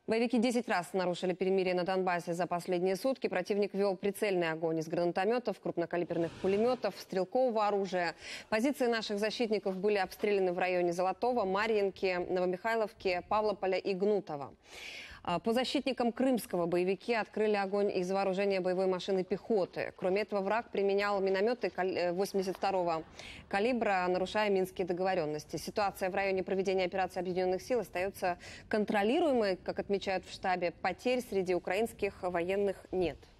Боевики 10 раз нарушили перемирие на Донбассе за последние сутки. Противник вел прицельный огонь из гранатометов, крупнокалиберных пулеметов, стрелкового оружия. Позиции наших защитников были обстреляны в районе Золотого, Марьинки, Новомихайловки, Павлополя и Гнутова. По защитникам Крымского боевики открыли огонь из вооружения боевой машины пехоты. Кроме этого, враг применял минометы 82-го калибра, нарушая минские договоренности. Ситуация в районе проведения операции Объединенных сил остается контролируемой, как отмечают в штабе. Потерь среди украинских военных нет.